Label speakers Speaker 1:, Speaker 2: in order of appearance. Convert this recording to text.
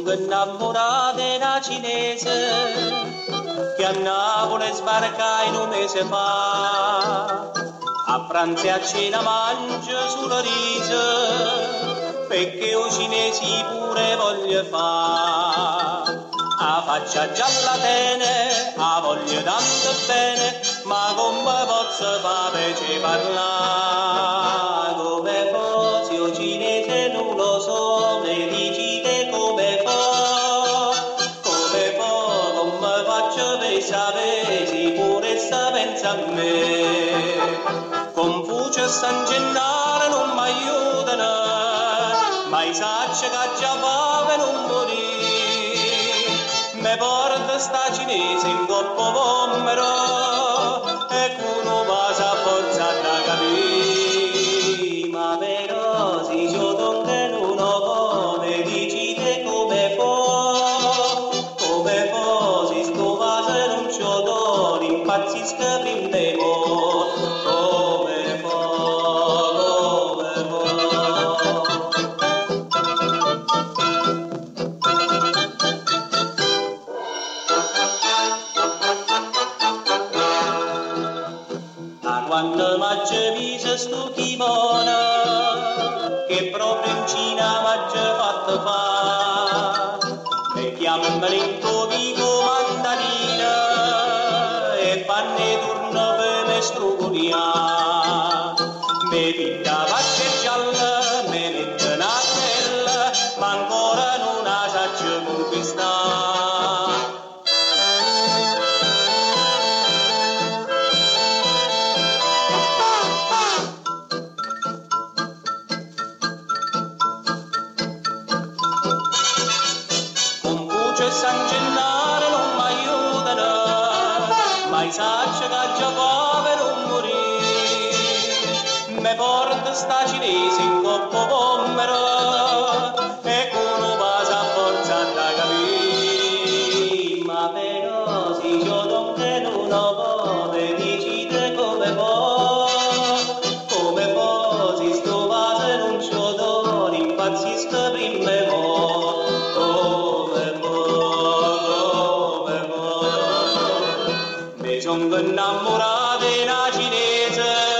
Speaker 1: sono innamorata della cinese che a Napoli sbarcai un mese fa. A pranzo e a cena mangio sulla riso perché i cinesi pure voglio fare. A faccia gialla tene, a voglio tanto bene, ma come posso fare per parlare? Come fossi io cinese non lo so, mi dicite come come faccio per sapere se pure sta pensa a me. Confucio e San Gennaro non mi aiutano, ma i sacci che già va non morì. Me porta sta cinese in coppo pommero e uno passa a forza da capire. Ma però si c'ho che non ho come dicite come si sto vaso non c'ho d'oro impazzisca prima come fa. Quando m'ha visto sto kimono che proprio in Cina m'ha fatto fa, mi chiamano in vico mandarina e fanno turno per me strucurià. Mi pinta faccia gialla, mi mette una bella, ma ancora non la saccio conquistare. San Gennaro non mi aiutano, ma i sacci che già va non morì. Me porta sta cinese in coppo pommero e uno passa a forza da capire. Ma però si c'ho che non ho come dicite come si sto vaso non c'ho d'oro impazzisco prima e sono innamorata della cinese